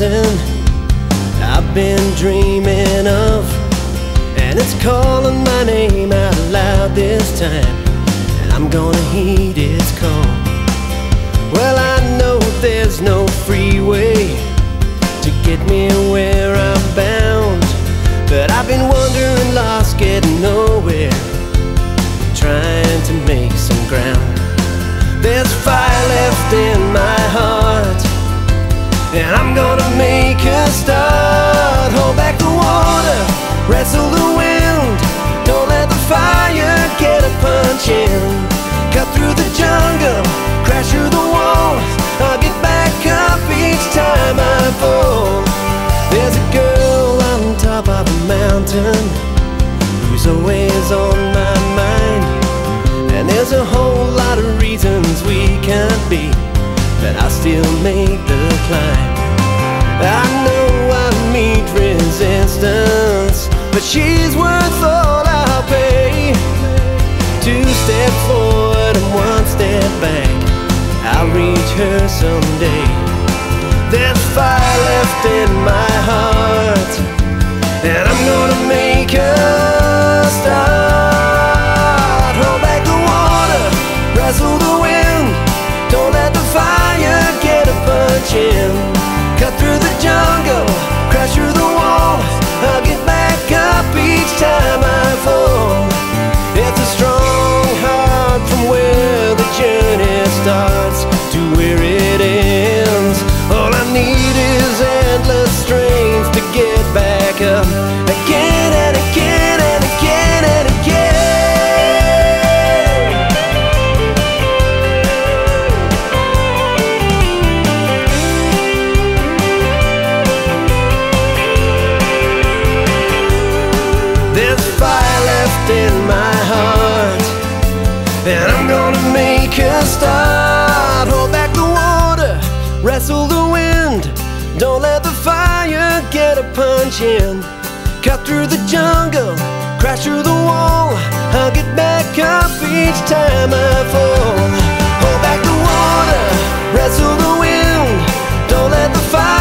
mountain I've been dreaming of, and it's calling my name out loud this time, and I'm gonna heed its call. Well, I know there's no freeway to get me where I'm bound, but I've been wandering lost, getting nowhere, trying to make some ground. There's fire left in my heart, and I'm gonna make a start. Hold back the water, wrestle the wind, don't let the fire get a punch in. Cut through the jungle, crash through the walls, I'll get back up each time I fall. There's a girl on top of a mountain who's always on my mind, and there's a whole lot of reasons we can't be, but I still make the climb. I know I meet resistance, but she's worth all I'll pay. 2 steps forward and 1 step back, I'll reach her someday. There's fire left in my heart, and I'm gonna make a start. Hold back the water, wrestle the wind, don't let the fire get a punch in. Cut through the jungle, crash through the walls, I'll get back up each time I fall. It's a strong heart from where the journey starts to where it ends. All I need is endless strength to get back up again and again and again and again. There's fire left in my heart, and I'm gonna make a start. Hold back the water, wrestle the wind, don't let the fire get a punch in. Cut through the jungle, crash through the wall, I'll get back up each time I fall. Hold back the water, wrestle the wind, don't let the fire